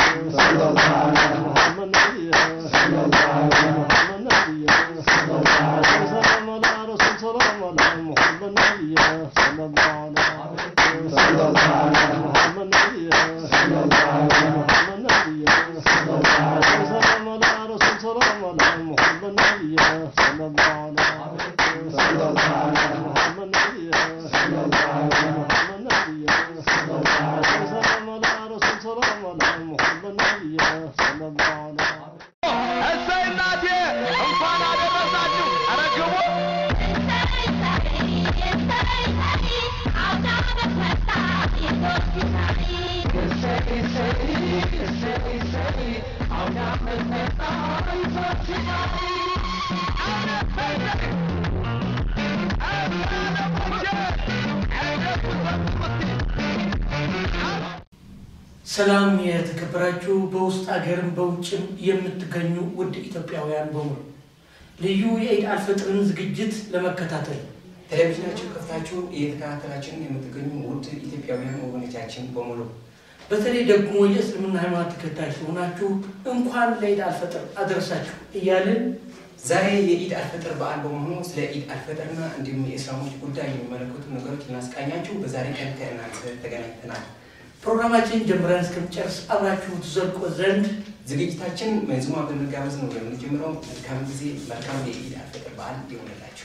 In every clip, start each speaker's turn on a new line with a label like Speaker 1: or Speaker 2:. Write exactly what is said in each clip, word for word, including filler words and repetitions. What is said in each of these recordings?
Speaker 1: ሰላም የተከበራችሁ በውስጥ አገርም በውጭም የምትገኙ ውድ ኢትዮጵያውያን በሙሉ ልዩ የኢድ አልፈጥርን ዝግጅት ለመከታተል
Speaker 2: ቴሌቪዥናችን ከፍታችሁ እየተከታተላችሁ የምትገኙ ውድ ኢትዮጵያውያን ወገኖቻችን በሙሉ
Speaker 1: በተለይ ደግሞ የእስልምና ሃይማኖት ተከታዮች ሆናችሁ እንኳን ለኢድ አልፈጥር አደረሳችሁ እያልን
Speaker 2: ዛሬ የኢድ አልፈጥር በዓል በመሆኑ ስለ ኢድ አልፈጥርና እንዲሁም የእስላሞች ጉዳይ የሚመለከቱ ነገሮች እናስቃኛችሁ በዛሬ ቀን ከእናንተ ተገናኝተናል።
Speaker 1: ፕሮግራማችን ጀምረን እስከምንጨርስ አብራችሁ ትዘልቁ ዘንድ
Speaker 2: ዝግጅታችን መዝሙር በመጋበዝ ነው የምንጀምረው። መልካም ጊዜ፣ መልካም የኢድ አልፈጥር በዓል ይሁንላችሁ።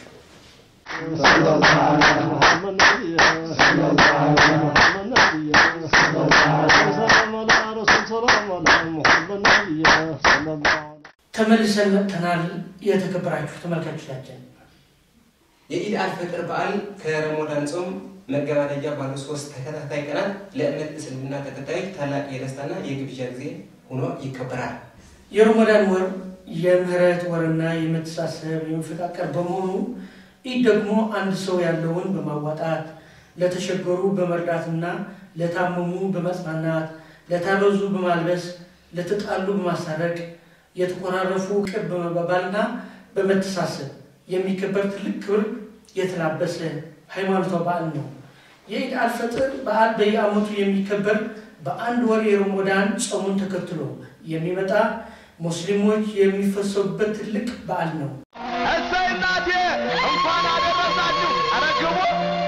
Speaker 1: ተመልሰን መጥተናል። የተከበራችሁ ተመልካቾቻችን
Speaker 2: የኢድ አልፈጥር በዓል ከረመዳን ጾም መገባደጃ ባሉ ሶስት ተከታታይ ቀናት ለእምነት እስልምና ተከታዮች ታላቅ የደስታና የግብዣ ጊዜ ሆኖ ይከበራል።
Speaker 1: የረመዳን ወር የምህረት ወርና የመተሳሰብ የመፈቃቀር በመሆኑ ኢድ ደግሞ አንድ ሰው ያለውን በማዋጣት ለተሸገሩ በመርዳትና ለታመሙ በማጽናናት ለታበዙ በማልበስ ለተጣሉ በማሳረቅ የተቆራረፉ ቅብ በመባባልና በመተሳሰብ የሚከበር ትልቅ ክብር የተላበሰ ሃይማኖታዊ በዓል ነው። የኢድ አልፈጥር በዓል በየዓመቱ የሚከበር በአንድ ወር የረመዳን ጾሙን ተከትሎ የሚመጣ ሙስሊሞች የሚፈሰቡበት ትልቅ በዓል ነው።
Speaker 3: እሰይናቴ እንኳን አደረሳችሁ አረግቡ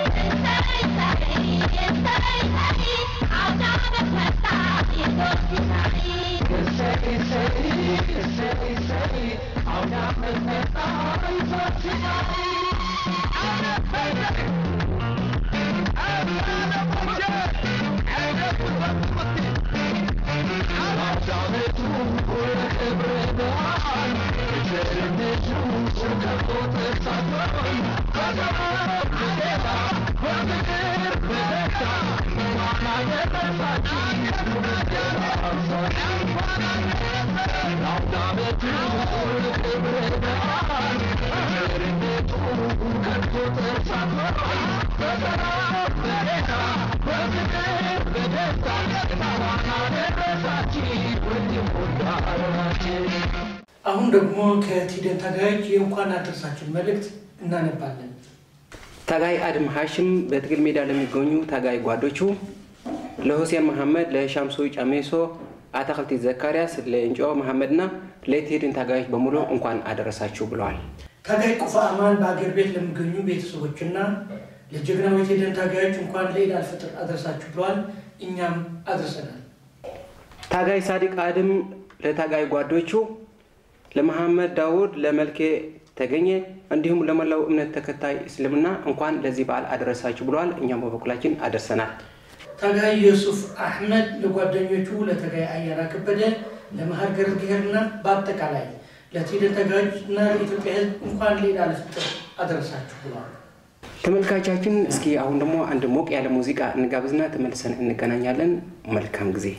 Speaker 1: አሁን ደግሞ ከቲደን ታጋዮች የእንኳን አደረሳችሁ መልእክት እናነባለን።
Speaker 2: ታጋይ አድም ሐሽም በትግል ሜዳ ለሚገኙ ታጋይ ጓዶቹ ለሁሴን መሐመድ፣ ለሻምሱ ጫሜሶ፣ አታክልቲ ዘካሪያስ፣ ለእንጮ መሐመድና ለቲደን ታጋዮች በሙሉ እንኳን አደረሳችሁ ብለዋል።
Speaker 1: ታጋይ ቁፋ አማን በአገር ቤት ለሚገኙ ቤተሰቦችና ለጀግናው የቲደን ታጋዮች እንኳን ለኢድ አልፈጥር አደረሳችሁ ብለዋል። እኛም አድርሰናል።
Speaker 2: ታጋይ ሳዲቅ አድም ለታጋይ ጓዶቹ ለመሐመድ ዳውድ፣ ለመልኬ ተገኘ እንዲሁም ለመላው እምነት ተከታይ እስልምና እንኳን ለዚህ በዓል አደረሳችሁ ብለዋል። እኛም በበኩላችን አደረሰናል።
Speaker 1: ታጋይ ዩሱፍ አህመድ ለጓደኞቹ ለታጋይ አያራ ከበደ፣ ለመሐር ገርገርና በአጠቃላይ ለቲደን ታጋዮችና ለኢትዮጵያ ሕዝብ እንኳን ለኢድ አልፈጥር አደረሳችሁ ብለዋል።
Speaker 2: ተመልካቾቻችን እስኪ አሁን ደግሞ አንድ ሞቅ ያለ ሙዚቃ እንጋብዝና ተመልሰን እንገናኛለን። መልካም ጊዜ።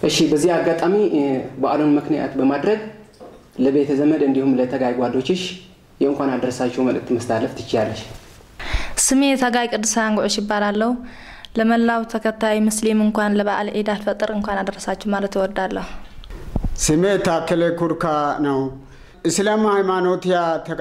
Speaker 2: እሺ በዚህ አጋጣሚ በዓሉን ምክንያት በማድረግ ለቤተ ዘመድ እንዲሁም ለተጋይ ጓዶችሽ የእንኳን አደረሳችሁ መልእክት መስታለፍ ትችያለሽ።
Speaker 4: ስሜ ተጋይ ቅዱሳን ጉዕሽ ይባላልው። ለመላው ተከታይ ሙስሊም እንኳን ለበዓል ዒድ አልፈጥር እንኳን አደረሳችሁ ማለት እወዳለሁ።
Speaker 5: ስሜ ታከለ ኩርካ ነው። እስላም ሃይማኖት ያ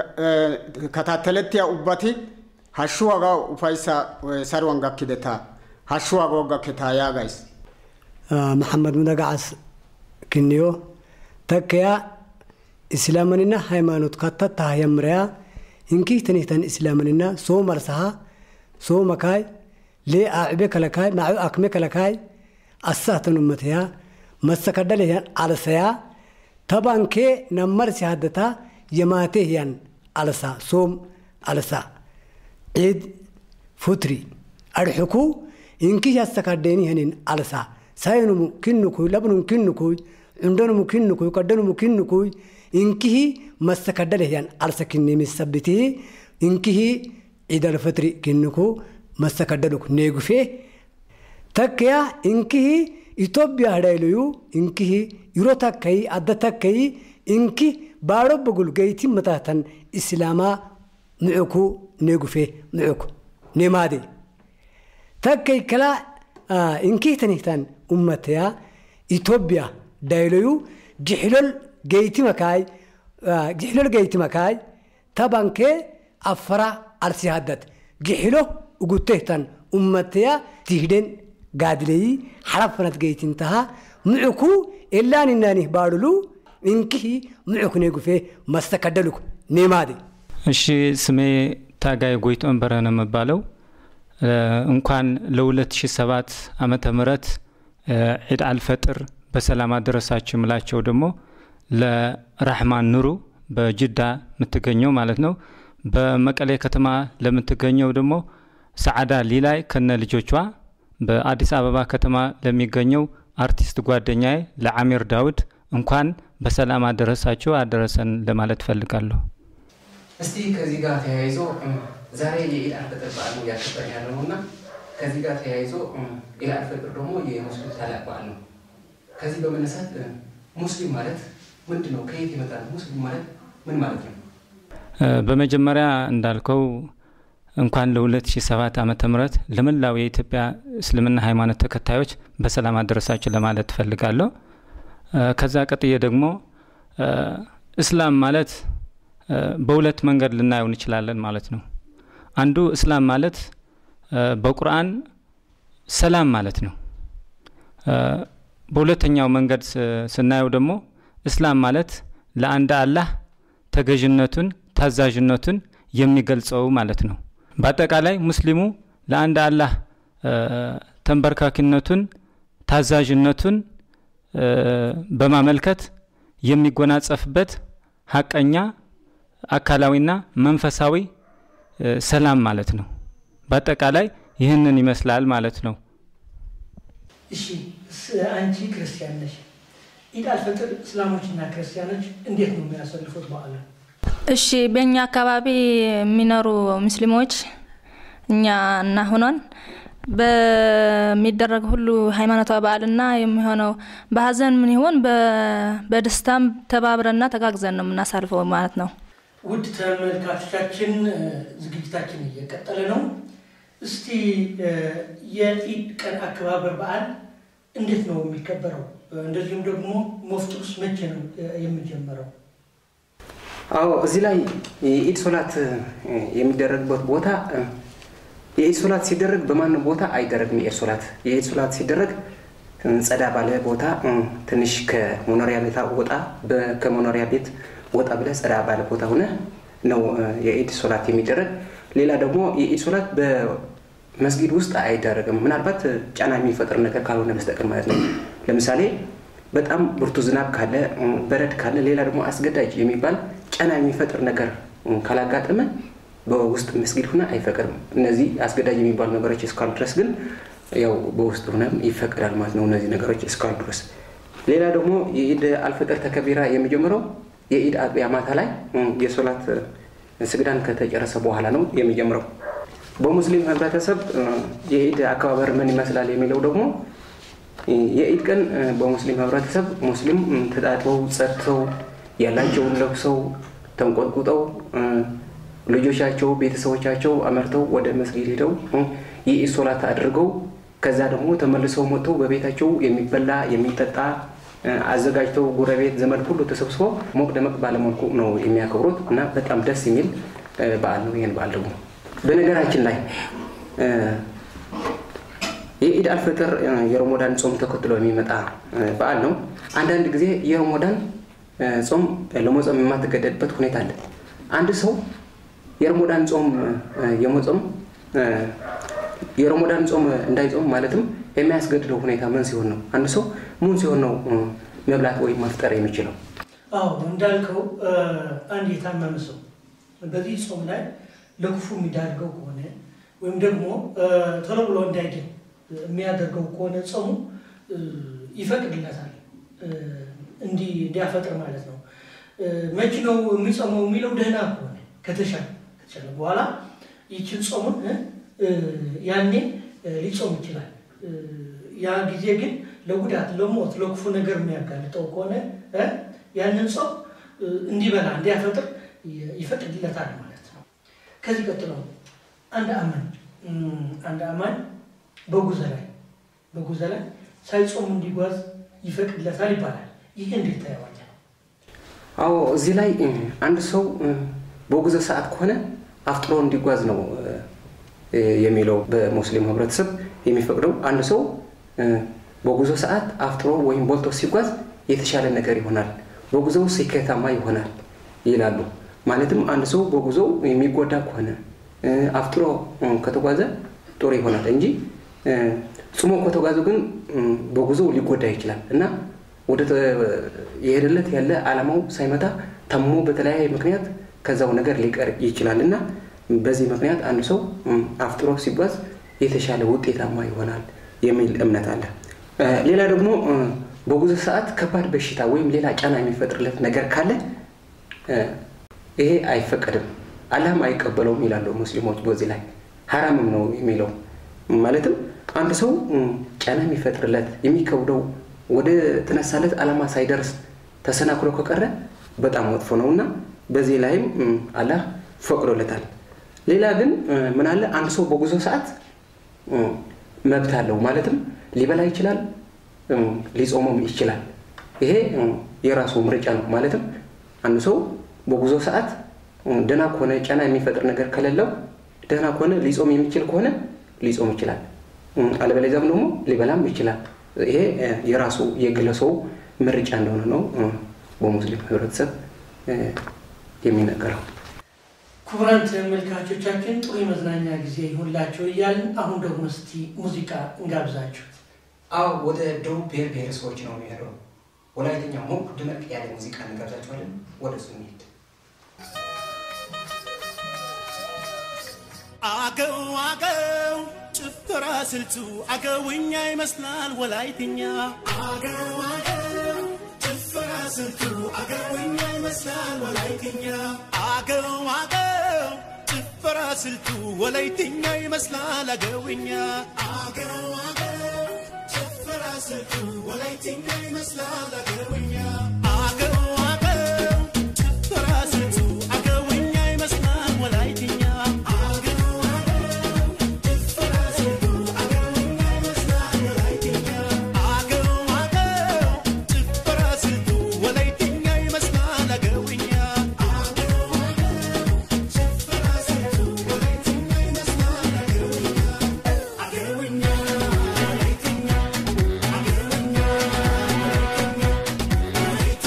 Speaker 5: ከታተለት ያ ኡባቲ ሀሽዋጋ ኡፋይሳ ሰርዋን ጋክደታ ሀሽዋጋ ጋክታ ያ ጋይስ
Speaker 6: محمد مدقعس كنيو تكيا إسلامنا هيمانوت كتتها يمريا إنكي تنيتن إسلامنا سو مرسها سو مكاي لي أعبك لكاي مع أكمك لكاي أساتن أمتها مسكدلها على سيا طبعا كي نمر شهادتها يماتهن على سا سوم على سا عيد فطري أرحكو إنكي يستكديني هنين على سا ساينو مكنكو لبنو مكنكو عندنا مكنكو قدنا مكنكو إنكه مسكدلهن على سكني مسبته إنكه عيد الفطر كنكو مسكدلك نيغفه تكيا إنكه إثيوبيا هدايلو إنكه يروتاكاي أدتاكاي إنكه بارو بقول جيتي متاتن إسلاما معكو نيغفه معكو نمادي تكي كلا آه إنكي تنيتان أمتها إثيوبيا دايلو جحلل جيتي مكاي آه جحلل جيتي مكاي طبعا كي أفرا أرسيهادت جحلو وقلتهتان أمتها تهدين قادلي حرفنت جيتي انتها معكو إلا نناني بارلو إنكي معكو نيقو فيه مستكدلوك نيمادي
Speaker 7: الشي سمي تاقاي قويت أنبرانا مبالو እንኳን ለ2007 ዓመተ ምህረት ዒድ አልፈጥር በሰላም አደረሳችሁ ምላቸው ደግሞ ለራህማን ኑሩ በጅዳ ምትገኘው ማለት ነው። በመቀሌ ከተማ ለምትገኘው ደግሞ ሰዓዳ ሊላይ ከነ ልጆቿ በአዲስ አበባ ከተማ ለሚገኘው አርቲስት ጓደኛዬ ለአሚር ዳውድ እንኳን በሰላም አደረሳችሁ አደረሰን ለማለት ፈልጋለሁ።
Speaker 2: እስቲ ከዚህ ጋር ተያይዞ ዛሬ የኢድ አልፈጥር በዓል ያከበረ ያለውና ከዚህ ጋር ተያይዞ ኢድ አልፈጥር ደግሞ የሙስሊም ታላቅ በዓል ነው። ከዚህ በመነሳት ሙስሊም ማለት ምንድነው? ከየት ይመጣል? ሙስሊም ማለት ምን ማለት ነው?
Speaker 7: በመጀመሪያ እንዳልከው እንኳን ለ2007 ዓመተ ምህረት ለመላው የኢትዮጵያ እስልምና ሃይማኖት ተከታዮች በሰላም አደረሳችሁ ለማለት ፈልጋለሁ። ከዛ ቀጥዬ ደግሞ እስላም ማለት በሁለት መንገድ ልናየው እንችላለን ማለት ነው። አንዱ እስላም ማለት በቁርአን ሰላም ማለት ነው። በሁለተኛው መንገድ ስናየው ደግሞ እስላም ማለት ለአንድ አላህ ተገዥነቱን ታዛዥነቱን የሚገልጸው ማለት ነው። በአጠቃላይ ሙስሊሙ ለአንድ አላህ ተንበርካኪነቱን ታዛዥነቱን በማመልከት የሚጎናጸፍበት ሐቀኛ አካላዊና መንፈሳዊ ሰላም ማለት ነው። በአጠቃላይ ይህንን ይመስላል ማለት ነው።
Speaker 1: እሺ አንቺ ክርስቲያን ነሽ። ኢድ አልፈጥር እስላሞችና ክርስቲያኖች እንዴት ነው የሚያሳልፉት በዓል?
Speaker 4: እሺ በእኛ አካባቢ የሚኖሩ ሙስሊሞች እኛ እና ሆነን በሚደረግ ሁሉ ሃይማኖታዊ በዓልና የሚሆነው በሐዘን ምን ይሆን በደስታም ተባብረና ተጋግዘን ነው የምናሳልፈው ማለት ነው።
Speaker 1: ውድ ተመልካቾቻችን ዝግጅታችን እየቀጠለ ነው። እስቲ የኢድ ቀን አከባበር በዓል እንዴት ነው የሚከበረው? እንደዚሁም ደግሞ መፍጡስ መቼ ነው የሚጀምረው?
Speaker 2: አዎ እዚህ ላይ የኢድ ሶላት የሚደረግበት ቦታ የኢድ ሶላት ሲደረግ በማንም ቦታ አይደረግም። የኢድ ሶላት የኢድ ሶላት ሲደረግ ጸዳ ባለ ቦታ ትንሽ ከመኖሪያ ቤት ወጣ ከመኖሪያ ቤት ወጣ ብለ ጸዳ ባለ ቦታ ሆነ ነው የኢድ ሶላት የሚደረግ። ሌላ ደግሞ የኢድ ሶላት በመስጊድ ውስጥ አይደረግም። ምናልባት ጫና የሚፈጥር ነገር ካልሆነ በስተቀር ማለት ነው። ለምሳሌ በጣም ብርቱ ዝናብ ካለ በረድ ካለ ሌላ ደግሞ አስገዳጅ የሚባል ጫና የሚፈጥር ነገር ካላጋጠመ በውስጥ መስጊድ ሆነ አይፈቀድም። እነዚህ አስገዳጅ የሚባሉ ነገሮች እስካሉ ድረስ ግን ያው በውስጥ ሆነም ይፈቀዳል ማለት ነው። እነዚህ ነገሮች እስካሉ ድረስ ሌላ ደግሞ የኢድ አልፈጥር ተከቢራ የሚጀምረው የኢድ አጥቢያ ማታ ላይ የሶላት ስግዳን ከተጨረሰ በኋላ ነው የሚጀምረው። በሙስሊም ህብረተሰብ የኢድ አከባበር ምን ይመስላል የሚለው ደግሞ የኢድ ቀን በሙስሊም ህብረተሰብ ሙስሊም ተጣጥበው ጸጥተው ያላቸውን ለብሰው ተንቆጥቁጠው ልጆቻቸው ቤተሰቦቻቸው አመርተው ወደ መስጊድ ሄደው የኢድ ሶላት አድርገው ከዛ ደግሞ ተመልሰው መጥተው በቤታቸው የሚበላ የሚጠጣ አዘጋጅተው ጎረቤት ዘመድ ሁሉ ተሰብስበው ሞቅ ደመቅ ባለመልኩ ነው የሚያከብሩት እና በጣም ደስ የሚል በዓል ነው። ይሄን በዓል ደግሞ በነገራችን ላይ የኢድ አልፈጥር የረመዳን ጾም ተከትሎ የሚመጣ በዓል ነው። አንዳንድ ጊዜ የረመዳን ጾም ለመጾም የማትገደድበት ሁኔታ አለ። አንድ ሰው የረመዳን ጾም የመጾም የረመዳን ጾም እንዳይጾም ማለትም የሚያስገድደው ሁኔታ ምን ሲሆን ነው? አንድ ሰው ምን ሲሆን ነው መብላት ወይ መፍጠር የሚችለው?
Speaker 1: አዎ እንዳልከው አንድ የታመመ ሰው በዚህ ጾም ላይ ለክፉ የሚዳርገው ከሆነ ወይም ደግሞ ቶሎ ብሎ እንዳይድን የሚያደርገው ከሆነ ጾሙ ይፈቅድለታል እንዲ እንዲያፈጥር ማለት ነው። መቼ ነው የሚጾመው የሚለው ደህና ከሆነ ከተሻለ ከተሻለ በኋላ ይችን ጾሙን ያኔ ሊጾም ይችላል። ያ ጊዜ ግን ለጉዳት ለሞት ለክፉ ነገር የሚያጋልጠው ከሆነ ያንን ጾም እንዲበላ እንዲያፈጥር ይፈቅድለታል ማለት ነው። ከዚህ ቀጥሎ አንድ አማኝ አንድ አማኝ በጉዞ ላይ በጉዞ ላይ ሳይጾም እንዲጓዝ ይፈቅድለታል ይባላል። ይሄ እንዴት ታያዋለህ?
Speaker 2: አዎ እዚህ ላይ አንድ ሰው በጉዞ ሰዓት ከሆነ አፍጥሮ እንዲጓዝ ነው የሚለው በሙስሊም ህብረተሰብ የሚፈቅደው። አንድ ሰው በጉዞ ሰዓት አፍጥሮ ወይም በልቶ ሲጓዝ የተሻለ ነገር ይሆናል፣ በጉዞው ስኬታማ ይሆናል ይላሉ። ማለትም አንድ ሰው በጉዞው የሚጎዳ ከሆነ አፍጥሮ ከተጓዘ ጥሩ ይሆናል እንጂ ጾሞ ከተጓዘ ግን በጉዞው ሊጎዳ ይችላል እና ወደ የሄደለት ያለ ዓላማው ሳይመታ ታሞ በተለያየ ምክንያት ከዛው ነገር ሊቀር ይችላልና በዚህ ምክንያት አንድ ሰው አፍጥሮ ሲጓዝ የተሻለ ውጤታማ ይሆናል የሚል እምነት አለ። ሌላ ደግሞ በጉዞ ሰዓት ከባድ በሽታ ወይም ሌላ ጫና የሚፈጥርለት ነገር ካለ ይሄ አይፈቀድም፣ አላህም አይቀበለውም ይላሉ ሙስሊሞች። በዚህ ላይ ሐራምም ነው የሚለው ማለትም አንድ ሰው ጫና የሚፈጥርለት የሚከብደው ወደ ተነሳለት ዓላማ ሳይደርስ ተሰናክሎ ከቀረ በጣም መጥፎ ነውና በዚህ ላይም አላህ ፈቅዶለታል። ሌላ ግን ምን አለ አንድ ሰው በጉዞ ሰዓት መብት አለው ማለትም ሊበላ ይችላል፣ ሊጾምም ይችላል። ይሄ የራሱ ምርጫ ነው። ማለትም አንድ ሰው በጉዞ ሰዓት ደህና ከሆነ ጫና የሚፈጥር ነገር ከሌለው ደህና ከሆነ ሊጾም የሚችል ከሆነ ሊጾም ይችላል፣ አለበለዚያም ደግሞ ሊበላም ይችላል። ይሄ የራሱ የግለሰቡ ምርጫ እንደሆነ ነው በሙስሊም ህብረተሰብ የሚነገረው።
Speaker 1: ክቡራን ተመልካቾቻችን ጥሩ የመዝናኛ ጊዜ ይሁንላችሁ እያልን አሁን ደግሞ እስቲ ሙዚቃ እንጋብዛችሁ።
Speaker 2: አዎ ወደ ደቡብ ብሔር ብሔረሰቦች ነው የሚሄደው። ወላይተኛ ሞቅ ደመቅ ያለ ሙዚቃ እንጋብዛችኋለን። ወደ እሱ እንሂድ።
Speaker 8: አገው አገው ጭፈራ ስልቱ አገውኛ ይመስላል ወላይተኛ። አገው አገው ጭፈራ ስልቱ አገውኛ ይመስላል ወላይተኛ። አገው አገው ጭፈራ ስልቱ ወላይተኛ ይመስላል አገውኛ። አገው አገው ጭፈራ ስልቱ ወላይተኛ ይመስላል አገውኛ። አገው አገው ጭፈራ ስልቱ አገውኛ ይመስላል ወላይተኛ።
Speaker 9: Agawin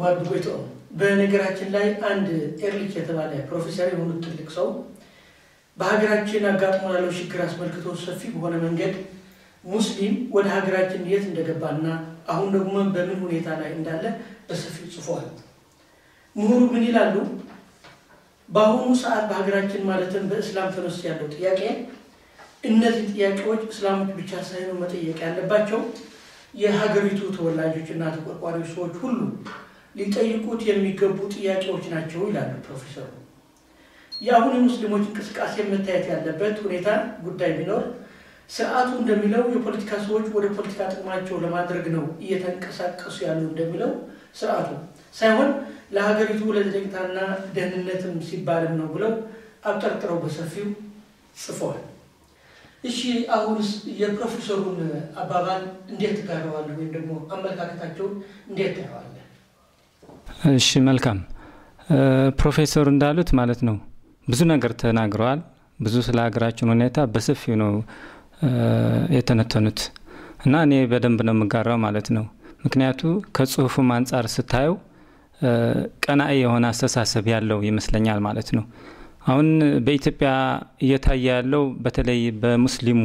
Speaker 1: ጓድ ጎይቶ በነገራችን ላይ አንድ ኤርሊች የተባለ ፕሮፌሰር የሆኑት ትልቅ ሰው በሀገራችን አጋጥሞ ያለው ችግር አስመልክቶ ሰፊ በሆነ መንገድ ሙስሊም ወደ ሀገራችን የት እንደገባና አሁን ደግሞ በምን ሁኔታ ላይ እንዳለ በሰፊው ጽፏል። ምሁሩ ምን ይላሉ? በአሁኑ ሰዓት በሀገራችን ማለትም በእስላም ተነስ ያለው ጥያቄ እነዚህ ጥያቄዎች እስላሞች ብቻ ሳይሆኑ መጠየቅ ያለባቸው የሀገሪቱ ተወላጆችና ተቆርቋሪ ሰዎች ሁሉ ሊጠይቁት የሚገቡ ጥያቄዎች ናቸው ይላሉ ፕሮፌሰሩ። የአሁኑ ሙስሊሞች እንቅስቃሴ መታየት ያለበት ሁኔታ ጉዳይ ቢኖር ስርዓቱ እንደሚለው የፖለቲካ ሰዎች ወደ ፖለቲካ ጥቅማቸው ለማድረግ ነው እየተንቀሳቀሱ ያሉ እንደሚለው ስርዓቱ ሳይሆን ለሀገሪቱ ለዘለቄታና ደህንነትም ሲባልም ነው ብለው አብጠርጥረው በሰፊው ጽፈዋል። እሺ አሁንስ የፕሮፌሰሩን አባባል እንዴት ተጋራዋል ወይም ደግሞ አመለካከታቸውን እንዴት ታያዋል?
Speaker 7: እሺ መልካም ፕሮፌሰሩ እንዳሉት ማለት ነው ብዙ ነገር ተናግረዋል። ብዙ ስለ ሀገራችን ሁኔታ በሰፊው ነው የተነተኑት እና እኔ በደንብ ነው የምጋራው ማለት ነው። ምክንያቱ ከጽሁፉም አንፃር ስታየው ቀናኢ የሆነ አስተሳሰብ ያለው ይመስለኛል ማለት ነው። አሁን በኢትዮጵያ እየታየ ያለው በተለይ በሙስሊሙ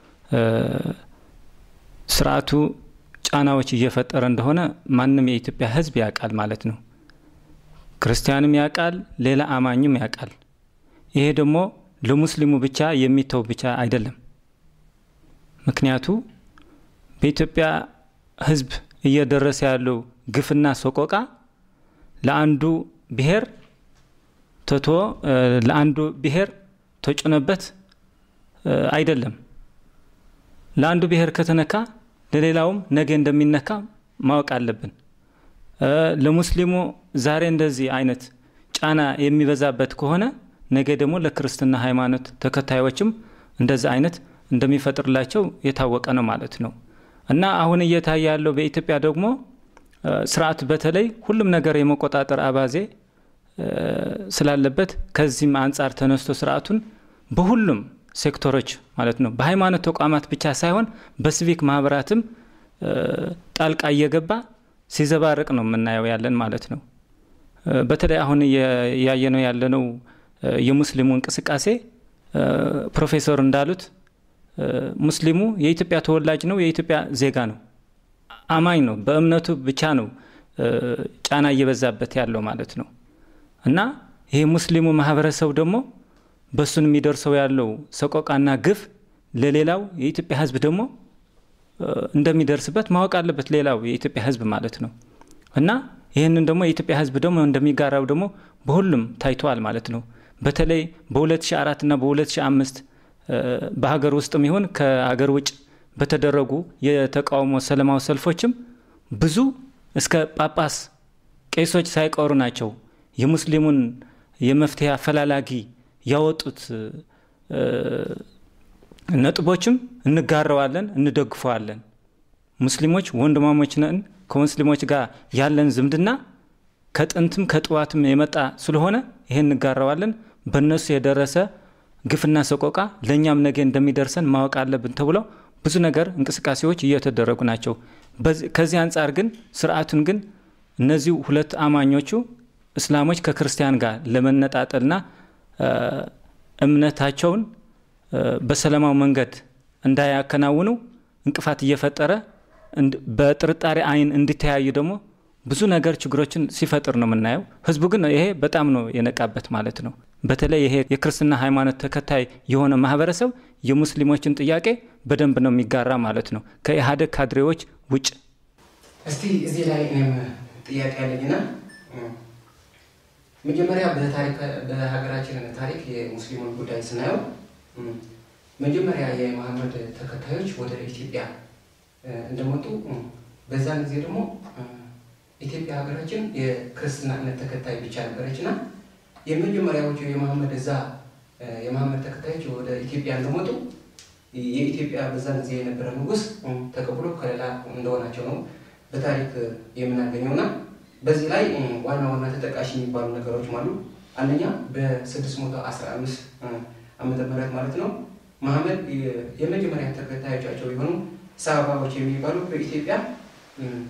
Speaker 7: ስርዓቱ ጫናዎች እየፈጠረ እንደሆነ ማንንም የኢትዮጵያ ህዝብ ያውቃል ማለት ነው። ክርስቲያንም ያውቃል፣ ሌላ አማኝም ያውቃል። ይሄ ደግሞ ለሙስሊሙ ብቻ የሚተው ብቻ አይደለም። ምክንያቱ በኢትዮጵያ ህዝብ እየደረሰ ያለው ግፍና ሰቆቃ ለአንዱ ብሔር ተቶ ለአንዱ ብሔር ተጭነበት አይደለም። ለአንዱ ብሔር ከተነካ ለሌላውም ነገ እንደሚነካ ማወቅ አለብን። ለሙስሊሙ ዛሬ እንደዚህ አይነት ጫና የሚበዛበት ከሆነ ነገ ደግሞ ለክርስትና ሃይማኖት ተከታዮችም እንደዚህ አይነት እንደሚፈጥርላቸው የታወቀ ነው ማለት ነው። እና አሁን እየታየ ያለው በኢትዮጵያ ደግሞ ስርዓት በተለይ ሁሉም ነገር የመቆጣጠር አባዜ ስላለበት ከዚህም አንፃር ተነስቶ ስርዓቱን በሁሉም ሴክተሮች ማለት ነው በሃይማኖት ተቋማት ብቻ ሳይሆን በሲቪክ ማህበራትም ጣልቃ እየገባ ሲዘባረቅ ነው የምናየው ያለን ማለት ነው። በተለይ አሁን ያየነው ያለነው የሙስሊሙ እንቅስቃሴ ፕሮፌሰር እንዳሉት ሙስሊሙ የኢትዮጵያ ተወላጅ ነው፣ የኢትዮጵያ ዜጋ ነው፣ አማኝ ነው፣ በእምነቱ ብቻ ነው ጫና እየበዛበት ያለው ማለት ነው። እና ይሄ ሙስሊሙ ማህበረሰብ ደግሞ በሱን የሚደርሰው ያለው ሰቆቃና ግፍ ለሌላው የኢትዮጵያ ህዝብ ደግሞ እንደሚደርስበት ማወቅ አለበት ሌላው የኢትዮጵያ ህዝብ ማለት ነው። እና ይሄንን ደግሞ የኢትዮጵያ ህዝብ ደግሞ እንደሚጋራው ደግሞ በሁሉም ታይቷል ማለት ነው። በተለይ በ2004 እና በ2005 በሀገር ውስጥም ይሁን ከሀገር ውጭ በተደረጉ የተቃውሞ ሰላማዊ ሰልፎችም ብዙ እስከ ጳጳስ ቄሶች ሳይቀሩ ናቸው የሙስሊሙን የመፍትሄ አፈላላጊ ያወጡት ነጥቦችም እንጋራዋለን እንደግፈዋለን። ሙስሊሞች ወንድማሞች ነን፣ ከሙስሊሞች ጋር ያለን ዝምድና ከጥንትም ከጥዋትም የመጣ ስለሆነ ይሄን እንጋራዋለን። በእነሱ የደረሰ ግፍና ሰቆቃ ለኛም ነገ እንደሚደርሰን ማወቅ አለብን ተብሎ ብዙ ነገር እንቅስቃሴዎች እየተደረጉ ናቸው። ከዚህ አንፃር ግን ስርዓቱን ግን እነዚህ ሁለት አማኞቹ እስላሞች ከክርስቲያን ጋር ለመነጣጠልና እምነታቸውን በሰላማዊ መንገድ እንዳያከናውኑ እንቅፋት እየፈጠረ በጥርጣሬ አይን እንዲተያዩ ደግሞ ብዙ ነገር ችግሮችን ሲፈጥር ነው የምናየው። ህዝቡ ግን ይሄ በጣም ነው የነቃበት ማለት ነው። በተለይ ይሄ የክርስትና ሃይማኖት ተከታይ የሆነ ማህበረሰብ የሙስሊሞችን ጥያቄ በደንብ ነው የሚጋራ ማለት ነው ከኢህአዴግ ካድሬዎች ውጭ።
Speaker 2: እስቲ እዚህ ላይ እኔም ጥያቄ አለኝና መጀመሪያ በታሪክ በሀገራችን ታሪክ የሙስሊሙን ጉዳይ ስናየው መጀመሪያ የመሐመድ ተከታዮች ወደ ኢትዮጵያ እንደመጡ በዛን ጊዜ ደግሞ ኢትዮጵያ ሀገራችን የክርስትና እምነት ተከታይ ብቻ ነበረችና የመጀመሪያዎቹ የመሐመድ እዛ የመሐመድ ተከታዮች ወደ ኢትዮጵያ እንደመጡ የኢትዮጵያ በዛን ጊዜ የነበረ ንጉስ ተቀብሎ ከሌላ እንደሆናቸው ነው በታሪክ የምናገኘውና በዚህ ላይ ዋና ዋና ተጠቃሽ የሚባሉ ነገሮች ማለት አንደኛ በ615 ዓመተ ምህረት ማለት ነው መሐመድ የመጀመሪያ ተከታዮቻቸው የሆኑ ሰሃባዎች የሚባሉ በኢትዮጵያ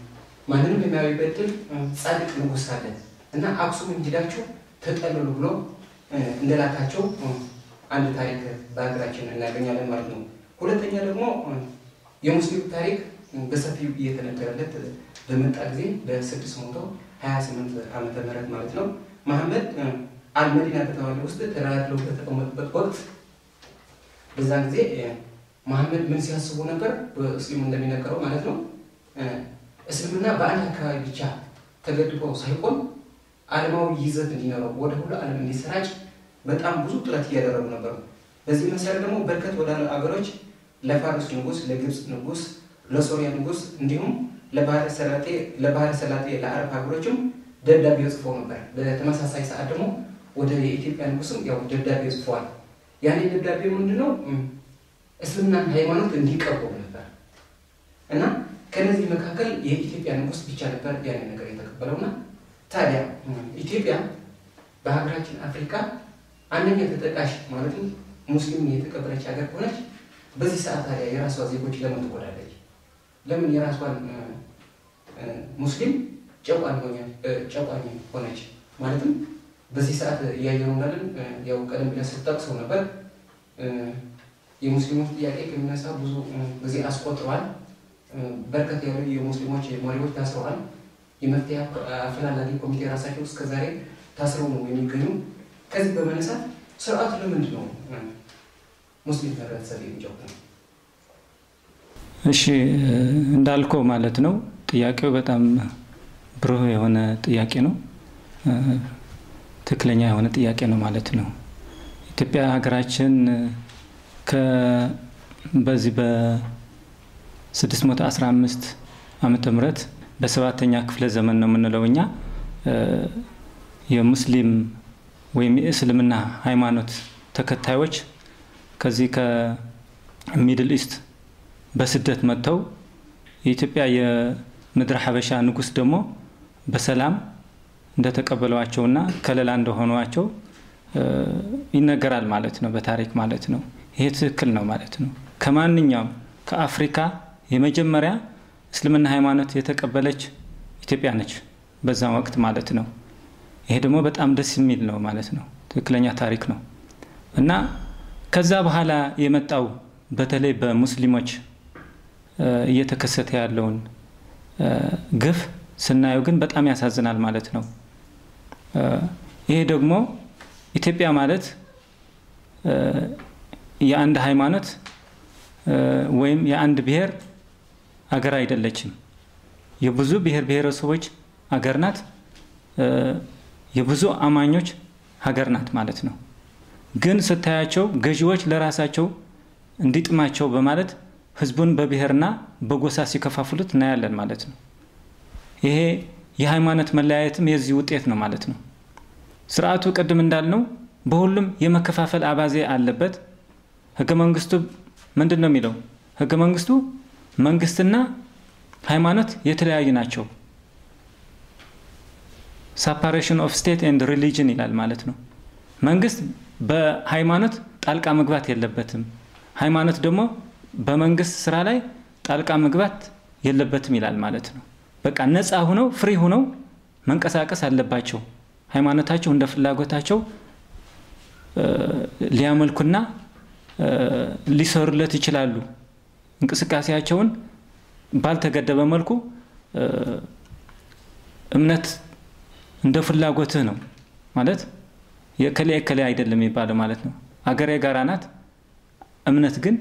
Speaker 2: ማንንም የማይበድል ጻድቅ ንጉስ አለ እና አክሱም እንዲዳችሁ ተጠለሉ ብሎ እንደላካቸው አንድ ታሪክ በአገራችን እናገኛለን ማለት ነው። ሁለተኛ ደግሞ የሙስሊም ታሪክ በሰፊው እየተነገረለት በመጣ ጊዜ በ628 ዓመተ ምህረት ማለት ነው መሐመድ አልመዲና ከተባለ ውስጥ ተራራለው በተቀመጡበት ወቅት በዛን ጊዜ መሐመድ ምን ሲያስቡ ነበር? በእስልምና እንደሚነገረው ማለት ነው እስልምና በአንድ አካባቢ ብቻ ተገድቦ ሳይቆም ዓለማዊ ይዘት እንዲኖረው ወደ ሁሉ ዓለም እንዲሰራጭ በጣም ብዙ ጥረት እያደረጉ ነበር። በዚህ መሰረት ደግሞ በርከት ወደ አገሮች ለፋርስ ንጉስ፣ ለግብጽ ንጉስ፣ ለሶሪያ ንጉስ እንዲሁም ለባህረ ሰላጤ ለባህረ ሰላጤ ለአረብ ሀገሮችም ደብዳቤ ጽፈው ነበር። በተመሳሳይ ሰዓት ደግሞ ወደ የኢትዮጵያ ንጉስም ያው ደብዳቤ ጽፈዋል። ያኔ ደብዳቤ ምንድነው? እስልምና ሃይማኖት እንዲቀበሉ ነበር እና ከነዚህ መካከል የኢትዮጵያ ንጉስ ብቻ ነበር ያኔ ነገር የተቀበለውና ታዲያ ኢትዮጵያ በሀገራችን አፍሪካ አንደኛ ተጠቃሽ ማለት ሙስሊም የተቀበለች ሀገር ሆነች። በዚህ ሰዓት ታዲያ የራሷ ዜጎች ለምን ትጎዳለች? ለምን የራሷን ሙስሊም ጨቋኝ ሆነች ጨቋኝ ሆነች? ማለትም በዚህ ሰዓት ያየነው እንዳለን ያው ቀደም ብለን ስትጠቅሰው ነበር የሙስሊሞች ጥያቄ ከሚነሳ ብዙ ጊዜ አስቆጥሯል። በርከት ያሉ የሙስሊሞች መሪዎች ታስረዋል። የመፍትሄ አፈላላጊ ኮሚቴ ራሳቸው እስከ ዛሬ ታስረው ነው የሚገኙ። ከዚህ በመነሳት ስርዓቱ ለምንድን ነው ሙስሊም ህብረተሰብ የሚጨቁነው?
Speaker 7: እሺ እንዳልከው ማለት ነው ጥያቄው በጣም ብሩህ የሆነ ጥያቄ ነው። ትክክለኛ የሆነ ጥያቄ ነው ማለት ነው። ኢትዮጵያ ሀገራችን ከበዚህ በ615 ዓመተ ምህረት በሰባተኛ ክፍለ ዘመን ነው የምንለውኛ የሙስሊም ወይም የእስልምና ሃይማኖት ተከታዮች ከዚህ ከሚድል ኢስት በስደት መጥተው የኢትዮጵያ የምድር ሐበሻ ንጉስ ደግሞ በሰላም እንደተቀበሏቸውና ከለላ እንደሆኗቸው ይነገራል ማለት ነው በታሪክ ማለት ነው። ይሄ ትክክል ነው ማለት ነው። ከማንኛውም ከአፍሪካ የመጀመሪያ እስልምና ሃይማኖት የተቀበለች ኢትዮጵያ ነች በዛ ወቅት ማለት ነው። ይሄ ደግሞ በጣም ደስ የሚል ነው ማለት ነው። ትክክለኛ ታሪክ ነው እና ከዛ በኋላ የመጣው በተለይ በሙስሊሞች እየተከሰተ ያለውን ግፍ ስናየው ግን በጣም ያሳዝናል ማለት ነው። ይሄ ደግሞ ኢትዮጵያ ማለት የአንድ ሃይማኖት ወይም የአንድ ብሔር አገር አይደለችም። የብዙ ብሔር ብሔረሰቦች አገር ናት። የብዙ አማኞች ሀገር ናት ማለት ነው። ግን ስታያቸው ገዢዎች ለራሳቸው እንዲጥማቸው በማለት ህዝቡን በብሔርና በጎሳ ሲከፋፍሉት እናያለን ማለት ነው። ይሄ የሃይማኖት መለያየትም የዚህ ውጤት ነው ማለት ነው። ስርዓቱ ቀደም እንዳልነው በሁሉም የመከፋፈል አባዜ አለበት። ህገ መንግስቱ ምንድነው የሚለው? ህገ መንግስቱ መንግስትና ሃይማኖት የተለያዩ ናቸው። separation of state and religion ይላል ማለት ነው። መንግስት በሃይማኖት ጣልቃ መግባት የለበትም። ሃይማኖት ደግሞ በመንግስት ስራ ላይ ጣልቃ መግባት የለበትም ይላል ማለት ነው። በቃ ነፃ ሆነው ፍሪ ሆነው መንቀሳቀስ አለባቸው። ሃይማኖታቸው እንደ ፍላጎታቸው ሊያመልኩና ሊሰሩለት ይችላሉ። እንቅስቃሴያቸውን ባልተገደበ መልኩ እምነት እንደ ፍላጎትህ ነው ማለት የከለ የከለ አይደለም ይባላል ማለት ነው። አገር የጋራ ናት። እምነት ግን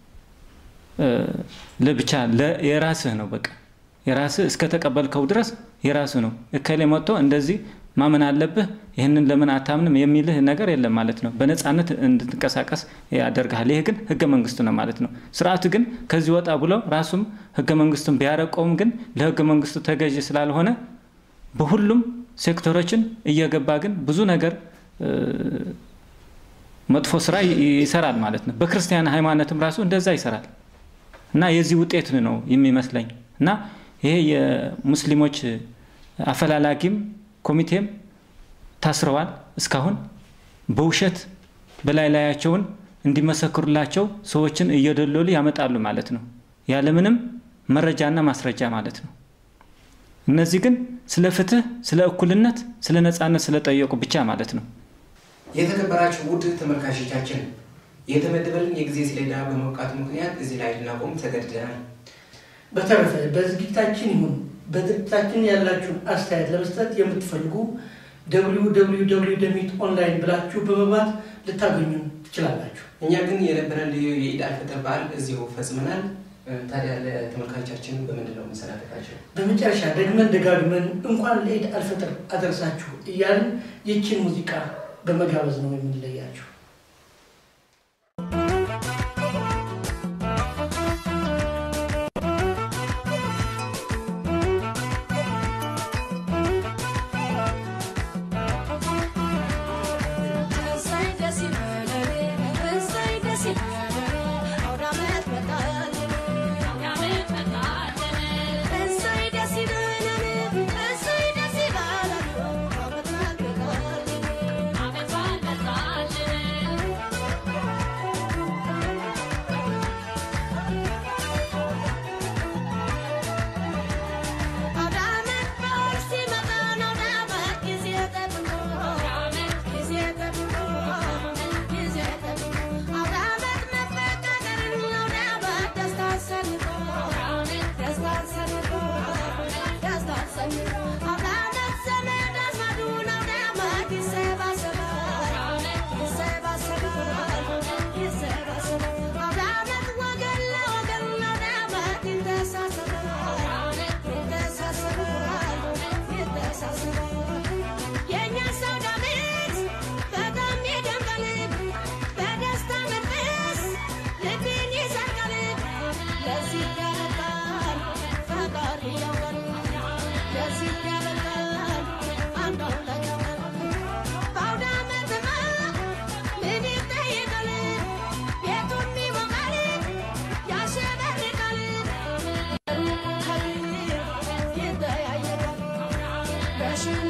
Speaker 7: ለብቻ የራስህ ነው። በቃ የራስህ እስከ ተቀበልከው ድረስ የራስህ ነው። እከለ መጥቶ እንደዚህ ማመን አለብህ ይሄንን ለምን አታምንም የሚልህ ነገር የለም ማለት ነው። በነፃነት እንድትንቀሳቀስ ያደርጋል። ይሄ ግን ህገ መንግስቱ ነው ማለት ነው። ስርዓቱ ግን ከዚህ ወጣ ብሎ ራሱም ህገ መንግስቱን ቢያረቀውም ግን ለህገ መንግስቱ ተገዥ ስላልሆነ በሁሉም ሴክተሮችን እየገባ ግን ብዙ ነገር መጥፎ ስራ ይሰራል ማለት ነው። በክርስቲያን ሃይማኖትም ራሱ እንደዛ ይሰራል እና የዚህ ውጤት ነው የሚመስለኝ እና ይሄ የሙስሊሞች አፈላላጊም ኮሚቴም ታስረዋል እስካሁን በውሸት በላይ ላያቸውን እንዲመሰክሩላቸው ሰዎችን እየደለሉ ያመጣሉ ማለት ነው። ያለ ምንም መረጃና ማስረጃ ማለት ነው እነዚህ ግን ስለ ፍትህ ስለ እኩልነት ስለ ነጻነት ስለ ጠየቁ ብቻ ማለት ነው
Speaker 2: የተከበራችሁ ውድ ተመልካቾቻችን የተመደበልን የጊዜ ሰሌዳ በመውቃቱ ምክንያት እዚህ ላይ ልናቆም ተገድደናል
Speaker 1: በተረፈ በዝግጅታችን ይሁን በድርጅታችን ያላችሁ አስተያየት ለመስጠት የምትፈልጉ ደብሊው ደብሊው ደብሊው ዶት ኦንላይን ብላችሁ በመግባት ልታገኙ ትችላላችሁ
Speaker 2: እኛ ግን የነበረን የኢድ አልፈጥር በዓል እዚሁ ፈጽመናል ታዲያ ለተመልካቾቻችን በመንደለው መሰናበታቸው
Speaker 1: በመጨረሻ ደግመን ደጋግመን እንኳን ለኢድ አልፈጥር አደረሳችሁ እያልን ይህችን ሙዚቃ በመጋበዝ ነው የምንለያችሁ
Speaker 9: Russian